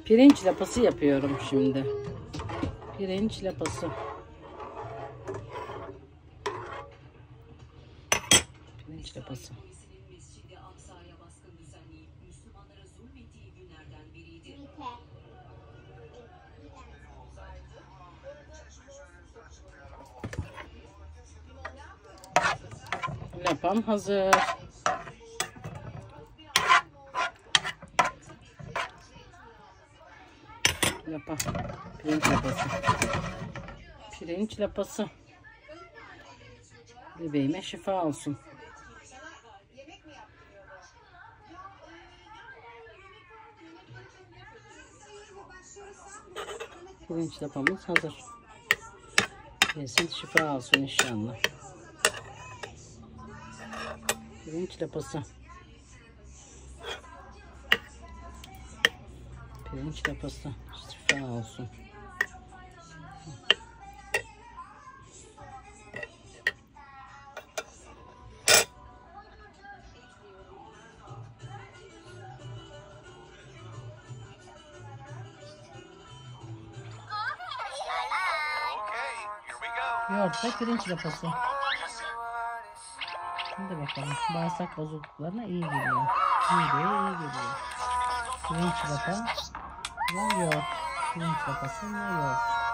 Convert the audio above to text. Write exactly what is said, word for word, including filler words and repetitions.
Pirinç lapası yapıyorum şimdi. Pirinç lapası. Pirinç lapası. Lapam hazır. Lapa. Pirinç lapası. Pirinç lapası. Bebeğime şifa olsun. Pirinç lapamız hazır. Yesin şifa olsun inşallah. Pirinç lapası. Pirinç lapası. Şifa olsun. Yoğurt ve pirinç lapası. Şimdi bakalım. Bağırsak bozukluklarına iyi geliyor. Mideye iyi geliyor. Pirinç lapa ve yoğurt. Pirinç lapası ve yoğurt.